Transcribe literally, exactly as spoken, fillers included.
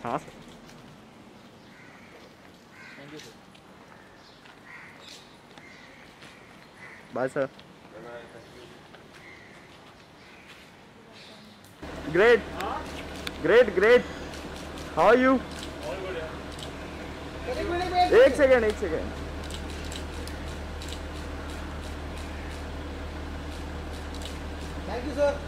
हाँ sir. Thank you sir. Bye sir. Great great great. How are you? एक second एक second. Thank you sir.